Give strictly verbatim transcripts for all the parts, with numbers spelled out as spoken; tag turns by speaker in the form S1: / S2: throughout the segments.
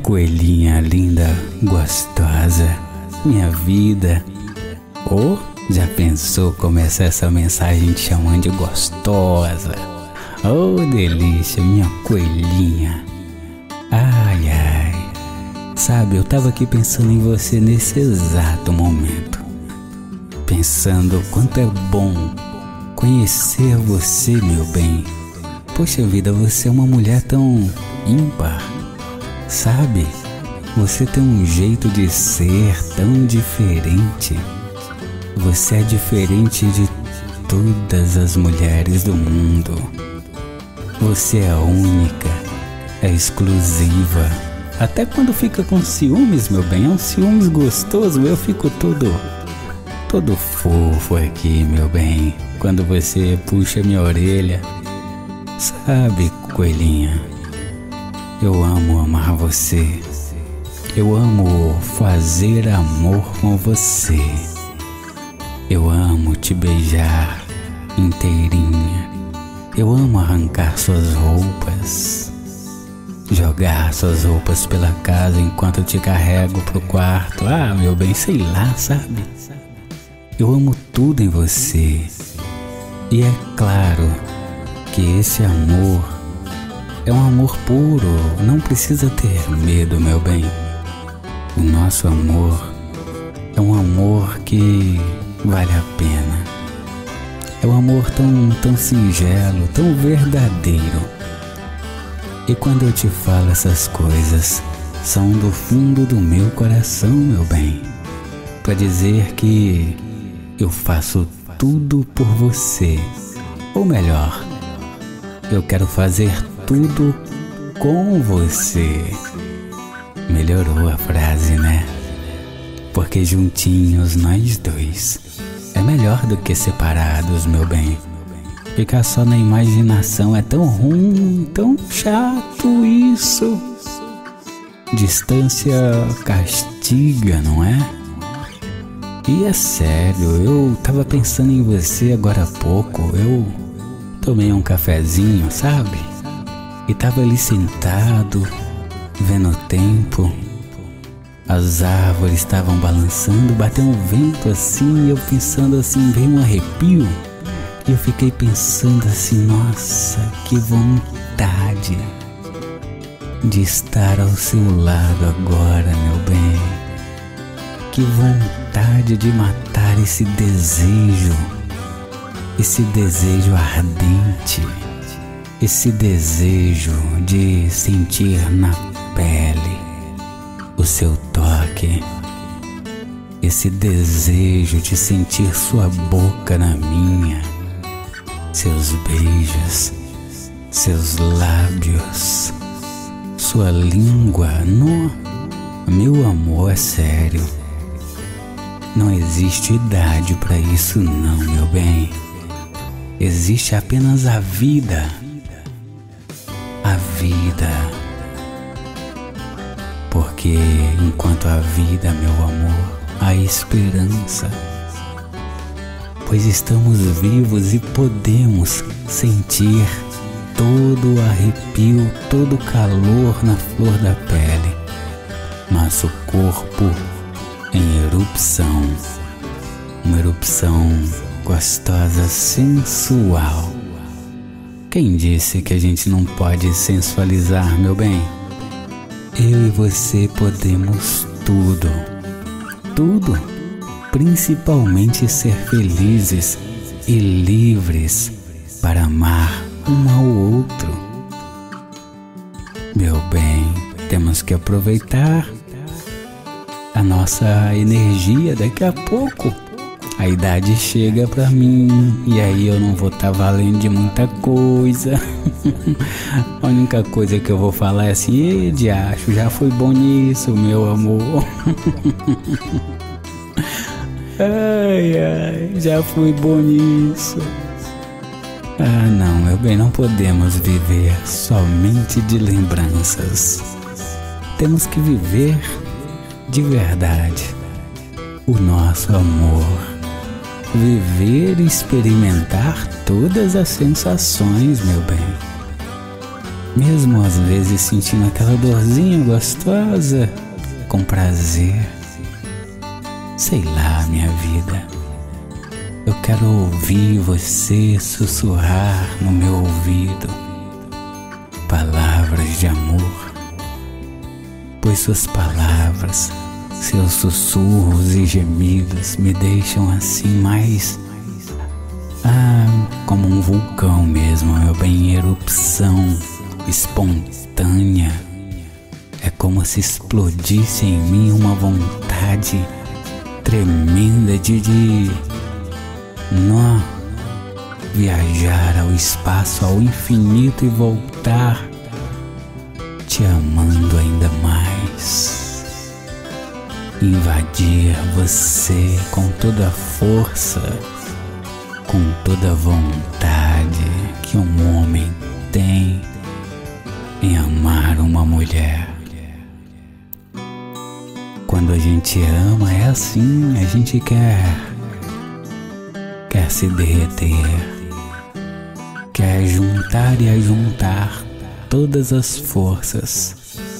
S1: coelhinha linda, gostosa, minha vida. Ou já pensou começar essa mensagem te chamando de gostosa? Oh, delícia, minha coelhinha. Ai, ai. Sabe, eu tava aqui pensando em você nesse exato momento. Pensando o quanto é bom conhecer você, meu bem. Poxa vida, você é uma mulher tão ímpar, sabe? Você tem um jeito de ser tão diferente. Você é diferente de todas as mulheres do mundo. Você é única, é exclusiva. Até quando fica com ciúmes, meu bem, é um ciúmes gostoso, eu fico todo, todo fofo aqui, meu bem. Quando você puxa minha orelha. Sabe, coelhinha, eu amo amar você. Eu amo fazer amor com você. Eu amo te beijar inteirinha. Eu amo arrancar suas roupas, jogar suas roupas pela casa enquanto eu te carrego pro quarto. Ah, meu bem, sei lá, sabe? Eu amo tudo em você. E é claro que esse amor é um amor puro, não precisa ter medo, meu bem. O nosso amor é um amor que vale a pena. É um amor tão, tão singelo, tão verdadeiro. E quando eu te falo essas coisas, são do fundo do meu coração, meu bem, para dizer que eu faço tudo por você. Ou melhor, eu quero fazer tudo com você. Melhorou a frase, né? Porque juntinhos nós dois é melhor do que separados, meu bem. Ficar só na imaginação é tão ruim, tão chato isso. Distância castiga, não é? E é sério, eu tava pensando em você agora há pouco. Eu tomei um cafezinho, sabe? E tava ali sentado, vendo o tempo. As árvores estavam balançando, bateu um vento assim, e eu pensando assim, veio um arrepio. E eu fiquei pensando assim, nossa, que vontade de estar ao seu lado agora, meu bem. Que vontade de matar esse desejo, esse desejo ardente, esse desejo de sentir na pele o seu toque, esse desejo de sentir sua boca na minha, seus beijos, seus lábios, sua língua. No, meu amor, é sério. Não existe idade para isso não, meu bem. Existe apenas a vida. A vida. Porque enquanto há vida, meu amor, há esperança. Pois estamos vivos e podemos sentir todo o arrepio, todo o calor na flor da pele. Nosso corpo em erupção, uma erupção gostosa, sensual. Quem disse que a gente não pode sensualizar, meu bem? Eu e você podemos tudo, tudo, principalmente ser felizes e livres para amar um ao outro. Meu bem, temos que aproveitar a nossa energia. Daqui a pouco a idade chega pra mim e aí eu não vou estar tá valendo de muita coisa. A única coisa que eu vou falar é assim: "Ê, diacho, já fui bom nisso, meu amor." Ai, ai, já fui bom nisso. Ah, não, meu bem, não podemos viver somente de lembranças. Temos que viver de verdade o nosso amor. Viver e experimentar todas as sensações, meu bem. mesmo às vezes sentindo aquela dorzinha gostosa, com prazer. Sei lá, minha vida, eu quero ouvir você sussurrar no meu ouvido palavras de amor, pois suas palavras, seus sussurros e gemidos me deixam assim mais, ah, como um vulcão mesmo, meu bem, em erupção espontânea. É como se explodisse em mim uma vontade tremenda de, de nó, viajar ao espaço, ao infinito e voltar te amando ainda mais, invadir você com toda a força, com toda a vontade que um homem tem em amar uma mulher. Quando a gente ama é assim, a gente quer quer se derreter, quer juntar e ajuntar todas as forças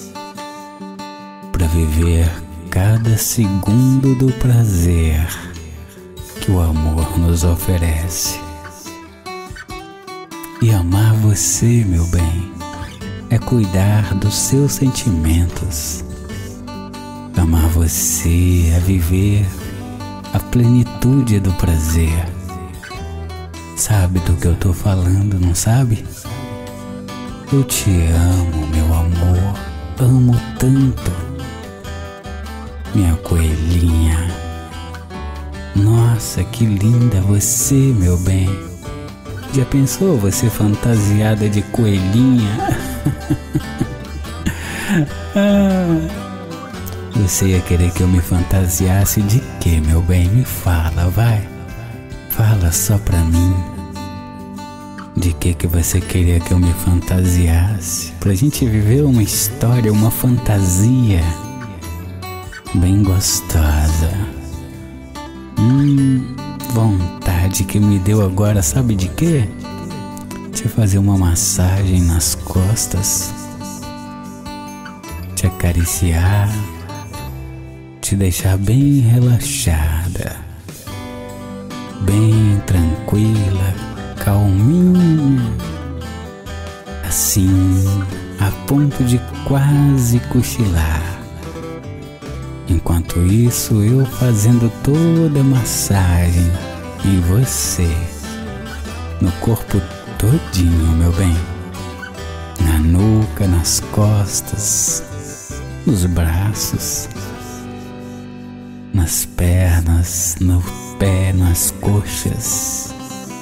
S1: para viver cada segundo do prazer que o amor nos oferece. E amar você, meu bem, é cuidar dos seus sentimentos. Amar você é viver a plenitude do prazer. Sabe do que eu tô falando, não sabe? Eu te amo, meu amor, amo tanto, minha coelhinha. Nossa, que linda você, meu bem. Já pensou você fantasiada de coelhinha? Você ia querer que eu me fantasiasse de quê, meu bem? Me fala, vai. Fala só pra mim. De que que você queria que eu me fantasiasse? Pra gente viver uma história, uma fantasia bem gostosa. Hum, vontade que me deu agora, sabe de quê? De fazer uma massagem nas costas, te acariciar, te deixar bem relaxada, bem tranquila, calminha, assim, a ponto de quase cochilar. Enquanto isso, eu fazendo toda a massagem em você, no corpo todinho, meu bem, na nuca, nas costas, nos braços, nas pernas, no pé, nas coxas,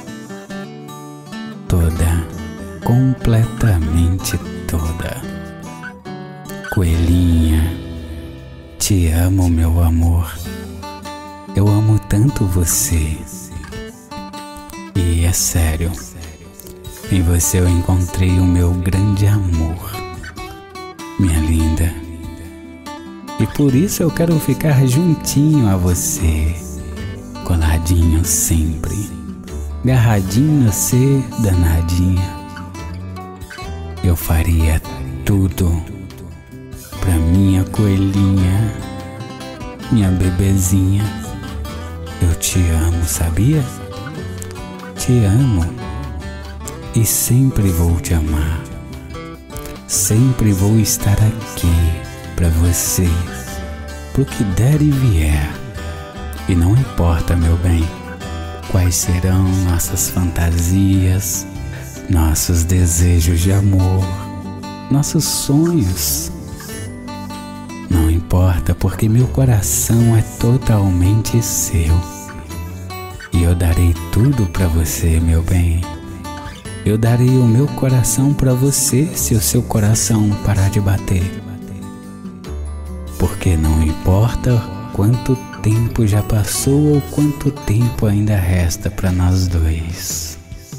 S1: toda, completamente toda. Coelhinha, te amo, meu amor. Eu amo tanto você. E é sério, em você eu encontrei o meu grande amor, minha linda. E por isso eu quero ficar juntinho a você, coladinho sempre, garradinho a ser danadinha. Eu faria tudo pra minha coelhinha, minha bebezinha. Eu te amo, sabia? Te amo e sempre vou te amar. Sempre vou estar aqui pra você, pro que der e vier. E não importa, meu bem, quais serão nossas fantasias, nossos desejos de amor, nossos sonhos. Não importa, porque meu coração é totalmente seu. E eu darei tudo pra você, meu bem. Eu darei o meu coração pra você se o seu coração parar de bater. Porque não importa quanto tempo já passou ou quanto tempo ainda resta pra nós dois.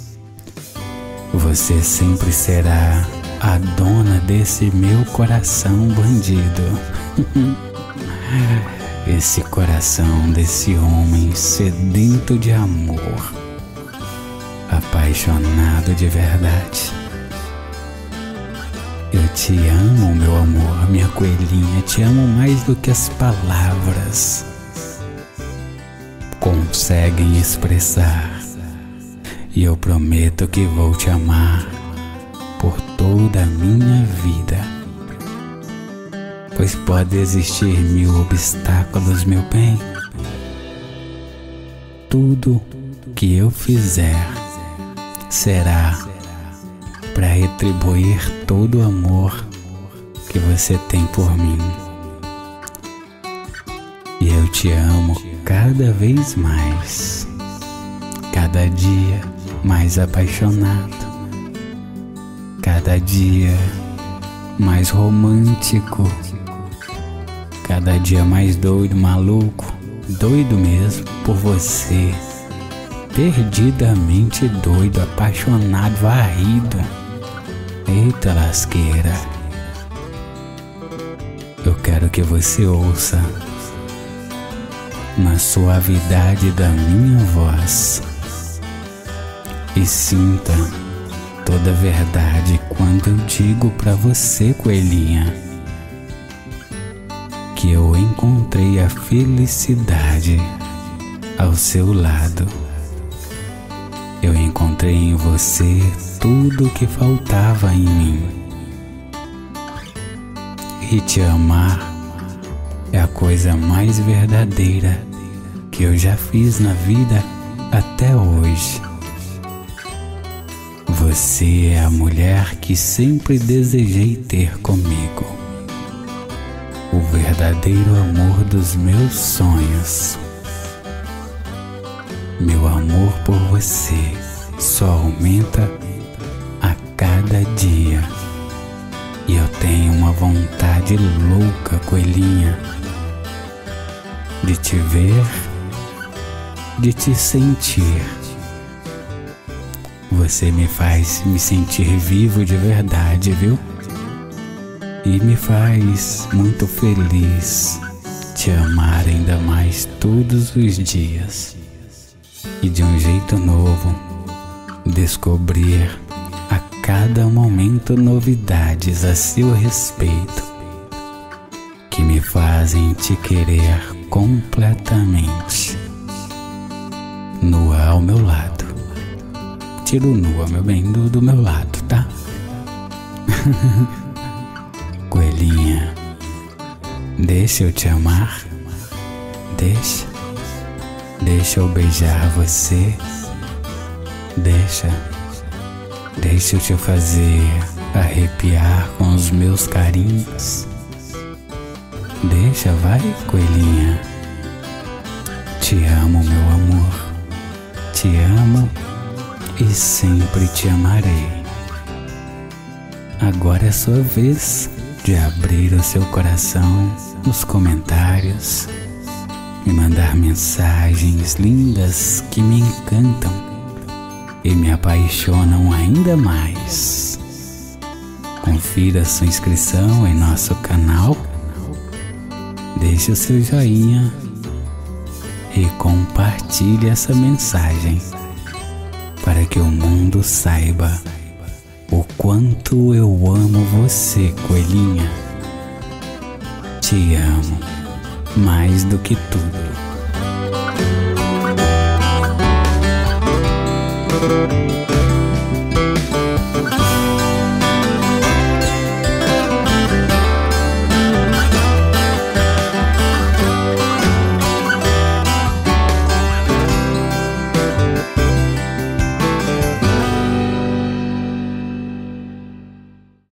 S1: Você sempre será a dona desse meu coração bandido. Esse coração desse homem sedento de amor, apaixonado de verdade. Eu te amo, meu amor, minha coelhinha, te amo mais do que as palavras conseguem expressar. E eu prometo que vou te amar por toda a minha vida. Pois pode existir mil obstáculos, meu bem. Tudo que eu fizer será para retribuir todo o amor que você tem por mim. E eu te amo cada vez mais, cada dia mais apaixonado, cada dia mais romântico, cada dia mais doido, maluco, doido mesmo por você, perdidamente doido, apaixonado, varrido. Eita lasqueira, eu quero que você ouça na suavidade da minha voz e sinta toda a verdade quando eu digo pra você, coelhinha, que eu encontrei a felicidade ao seu lado. Eu encontrei em você tudo o que faltava em mim. E te amar é a coisa mais verdadeira que eu já fiz na vida até hoje. Você é a mulher que sempre desejei ter comigo, o verdadeiro amor dos meus sonhos. Meu amor por você só aumenta a cada dia. E eu tenho uma vontade louca, coelhinha, de te ver, de te sentir. Você me faz me sentir vivo de verdade, viu? E me faz muito feliz te amar ainda mais todos os dias. E de um jeito novo, descobrir a cada momento novidades a seu respeito que me fazem te querer completamente. Nua ao meu lado. Tiro nua, meu bem, do, do meu lado, tá? Coelhinha, deixa eu te amar. Deixa. Deixa eu beijar você. Deixa. Deixa eu te fazer arrepiar com os meus carinhos. Deixa, vai, coelhinha. Te amo, meu amor. Te amo e sempre te amarei. Agora é sua vez de abrir o seu coração nos comentários, me mandar mensagens lindas que me encantam e me apaixonam ainda mais. Confira sua inscrição em nosso canal, deixe o seu joinha e compartilhe essa mensagem para que o mundo saiba o quanto eu amo você, coelhinha. Te amo mais do que tudo.